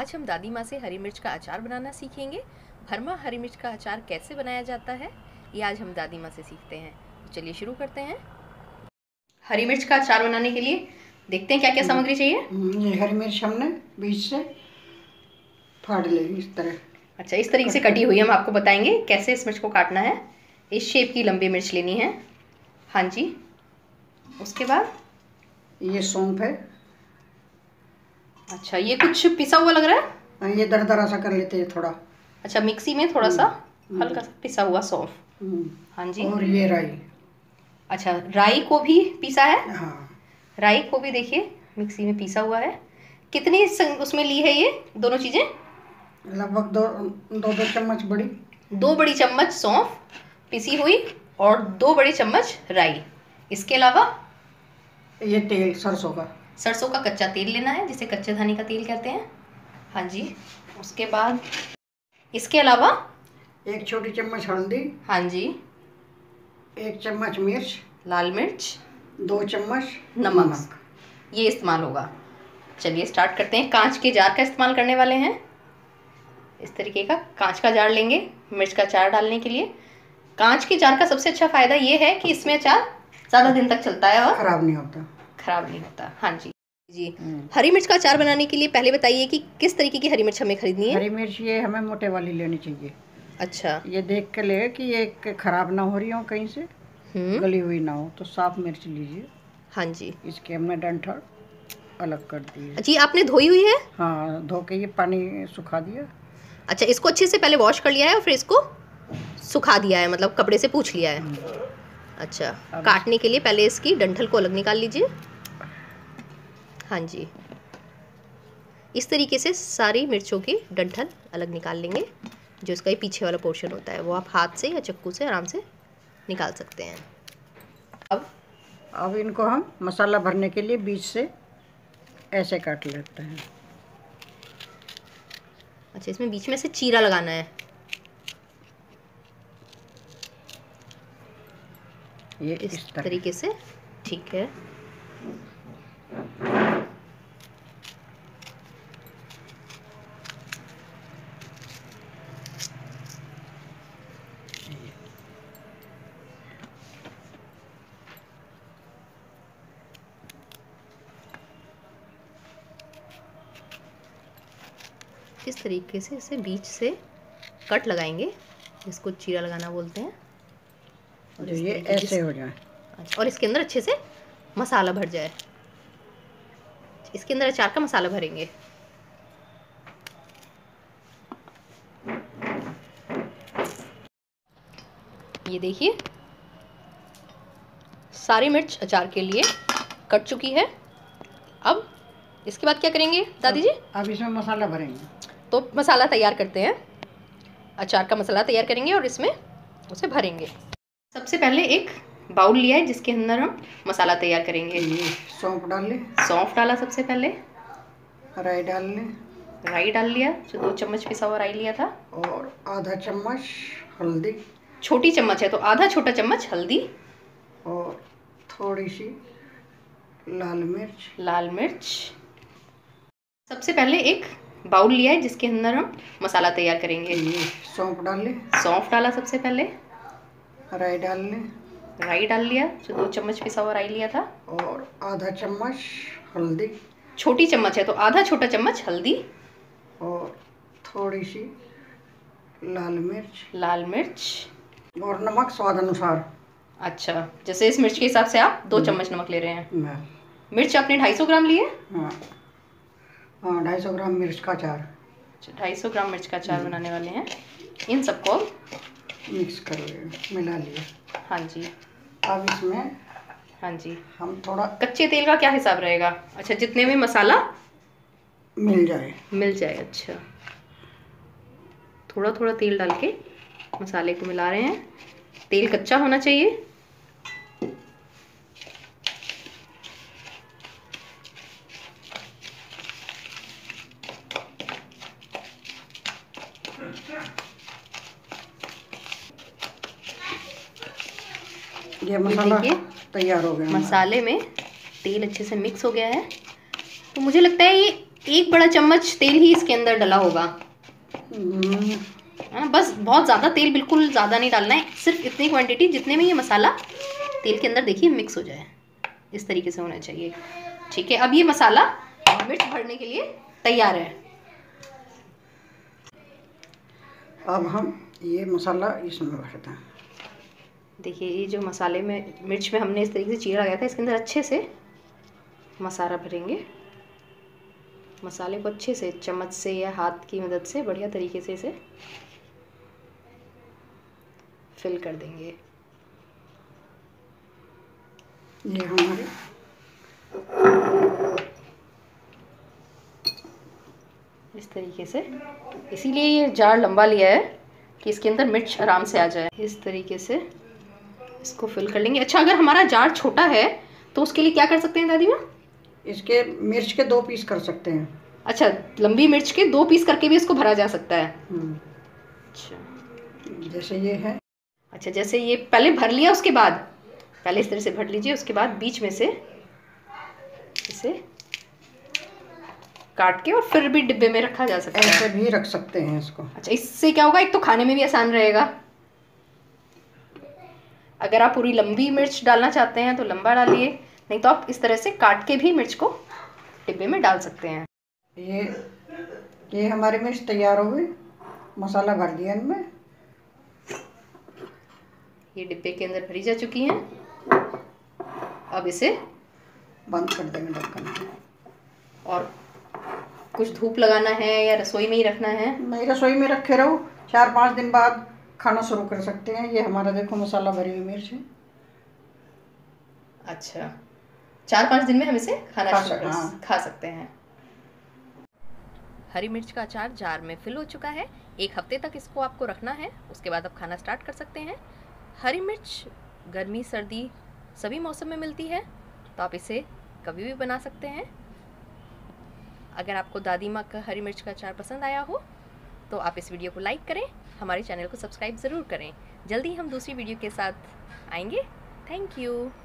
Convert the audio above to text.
आज हम दादी माँ से हरी मिर्च का अचार बनाना सीखेंगे। भरमा हरी मिर्च का अचार कैसे बनाया जाता है ये आज हम दादी माँ से सीखते हैं। तो चलिए शुरू करते हैं। हरी मिर्च का अचार बनाने के लिए देखते हैं क्या क्या सामग्री चाहिए। ये हरी मिर्च हमने बीच से फाड़ ली इस तरह। अच्छा, इस तरीके से कटी हुई हम आपको बताएंगे कैसे इस मिर्च को काटना है। इस शेप की लंबी मिर्च लेनी है। हाँ जी, उसके बाद ये सौंफ है। अच्छा, ये कुछ पिसा हुआ लग रहा है। ये दरदरा सा कर लेते हैं थोड़ा। अच्छा, मिक्सी में थोड़ा सा हल्का सा पिसा हुआ सौंफ। हाँ जी, और ये राई। अच्छा, राई को भी पीसा है। हाँ, राई को भी देखिए मिक्सी में पीसा हुआ है। कितनी उसमें ली है ये दोनों चीज़ें? लगभग दो चम्मच बड़ी। 2 बड़ी चम्मच सौंफ पिसी हुई और 2 बड़ी चम्मच राई। इसके अलावा ये तेल सरसों का कच्चा तेल लेना है, जिसे कच्चे धानी का तेल कहते हैं। हाँ जी, उसके बाद इसके अलावा 1 छोटी चम्मच हल्दी। हाँ जी, 1 चम्मच मिर्च, लाल मिर्च, 2 चम्मच नमक ये इस्तेमाल होगा। चलिए स्टार्ट करते हैं। कांच के जार का इस्तेमाल करने वाले हैं। इस तरीके का कांच का जार लेंगे मिर्च का अचार डालने के लिए। कांच के जार का सबसे अच्छा फ़ायदा ये है कि इसमें अचार ज़्यादा दिन तक चलता है और खराब नहीं होता। हाँ जी जी। हरी मिर्च का अचार बनाने के लिए पहले बताइए कि किस तरीके की हरी मिर्च हमें खरीदनी है। हरी मिर्च ये हमें मोटे वाली लेनी चाहिए। अच्छा, ये देख के ले कि ये खराब ना हो रही हो, कहीं से गली हुई ना हो, तो साफ मिर्च लीजिए। हाँ जी, इसके हमने डंठल अलग कर दिए। जी आपने धोई हुई है? हाँ, धो के ये पानी सुखा दिया। अच्छा, इसको अच्छे से पहले वॉश कर लिया है और फिर इसको सुखा दिया है, मतलब कपड़े से पूछ लिया है। अच्छा, काटने के लिए पहले इसकी डंठल को अलग निकाल लीजिए। हाँ जी, इस तरीके से सारी मिर्चों की डंठल अलग निकाल लेंगे। जो इसका ये पीछे वाला पोर्शन होता है वो आप हाथ से या चाकू से आराम से निकाल सकते हैं। अब इनको हम मसाला भरने के लिए बीच से ऐसे काट लेते हैं। अच्छा, इसमें बीच में से चीरा लगाना है। ये इस तरीके से, ठीक है। इस तरीके से इसे बीच से कट लगाएंगे, जिसको चीरा लगाना बोलते हैं। और ये ऐसे हो जाए। अच्छा, और इसके अंदर अच्छे से मसाला भर जाए। इसके अंदर अचार का मसाला भरेंगे। ये देखिए सारी मिर्च अचार के लिए कट चुकी है। अब इसके बाद क्या करेंगे दादी जी? अब इसमें मसाला भरेंगे। तो मसाला तैयार करते हैं। अचार का मसाला तैयार करेंगे और इसमें उसे भरेंगे। सबसे पहले एक बाउल लिया है जिसके अंदर हम मसाला तैयार करेंगे। सौंफ डाल लें। सौंफ डाला सबसे पहले। राई डाल लें। राई डाल लिया, जो 2 चम्मच पिसा हुआ राई लिया था। और आधा चम्मच हल्दी। छोटी चम्मच है तो आधा छोटा चम्मच हल्दी। और थोड़ी सी लाल मिर्च। सबसे पहले एक बाउल लिया है जिसके अंदर हम मसाला तैयार करेंगे। सौंफ डाल लें। सौंफ डाला सबसे पहले। राई डाल लें। राई डाल लिया, जो 2 चम्मच पिसा हुआ राई लिया था। और आधा चम्मच हल्दी। छोटी चम्मच है तो आधा छोटा चम्मच हल्दी। और थोड़ी सी लाल मिर्च। और नमक स्वाद अनुसार। अच्छा, जैसे इस मिर्च के हिसाब से आप 2 चम्मच नमक ले रहे हैं। मिर्च आपने 250 ग्राम लिए? हाँ, 250 ग्राम मिर्च का अचार। 250 ग्राम मिर्च का अचार बनाने वाले हैं। इन सबको मिक्स कर लिया, मिला लिया। हाँ जी। अब इसमें हाँ जी, हम थोड़ा कच्चे तेल का क्या हिसाब रहेगा? अच्छा, जितने में मसाला मिल जाए। अच्छा, थोड़ा थोड़ा तेल डाल के मसाले को मिला रहे हैं। तेल कच्चा होना चाहिए। ये मसाला तैयार हो गया। मसाले में तेल अच्छे से मिक्स हो गया है। तो मुझे लगता है ये 1 बड़ा चम्मच तेल ही इसके अंदर डला होगा। बस बहुत ज़्यादा तेल बिल्कुल ज़्यादा नहीं डालना है, सिर्फ इतनी क्वांटिटी जितने में ये मसाला तेल के अंदर देखिए मिक्स हो जाए, इस तरीके से होना चाहिए। ठीक है, अब ये मसाला मिर्च भरने के लिए तैयार है। अब हम ये मसाला इसमें भरते हैं। देखिए ये जो मसाले में मिर्च में हमने इस तरीके से चीरा लगाया था, इसके अंदर अच्छे से मसाला भरेंगे। मसाले को अच्छे से चम्मच से या हाथ की मदद से बढ़िया तरीके से इसे फिल कर देंगे। ये हमारे इस तरीके से, इसीलिए ये जार लंबा लिया है कि इसके अंदर मिर्च आराम से आ जाए। इस तरीके से इसको फिल कर लेंगे। अच्छा, अगर हमारा जार छोटा है तो उसके लिए क्या कर सकते हैं दादी माँ? इसके मिर्च के 2 पीस कर सकते हैं। अच्छा, लंबी मिर्च के 2 पीस करके भी इसको भरा जा सकता है। अच्छा, जैसे ये है। अच्छा, जैसे ये पहले भर लिया, उसके बाद पहले इस तरह से भर लीजिए, उसके बाद बीच में से इसे काट के और फिर भी डिब्बे में रखा जा सकता है। ऐसे भी रख सकते हैं इसको। अच्छा, इससे क्या होगा, एक तो खाने में भी आसान रहेगा। अगर आप पूरी लंबी मिर्च डालना चाहते हैं तो लंबा डालिए, नहीं तो आप इस तरह से काट के भी मिर्च को डिब्बे में डाल सकते हैं। ये हमारी मिर्च तैयार हो गई, मसाला भर दिया इनमें। ये डिब्बे के अंदर भरी जा चुकी हैं। अब इसे बंद कर देंगे ढक्कन। और कुछ धूप लगाना है या रसोई में ही रखना है? नहीं, रसोई में रखे रहो, 4-5 दिन बाद खाना शुरू कर सकते हैं। ये हमारा देखो मसाला भरी हुई मिर्च है। अच्छा, 4-5 दिन में हम इसे खा सकते हैं। हरी मिर्च का अचार जार में फिल हो चुका है। 1 हफ्ते तक इसको आपको रखना है, उसके बाद आप खाना स्टार्ट कर सकते हैं। हरी मिर्च गर्मी सर्दी सभी मौसम में मिलती है, तो आप इसे कभी भी बना सकते हैं। अगर आपको दादी माँ का हरी मिर्च का अचार पसंद आया हो तो आप इस वीडियो को लाइक करें, हमारे चैनल को सब्सक्राइब ज़रूर करें। जल्दी हम दूसरी वीडियो के साथ आएंगे। Thank you.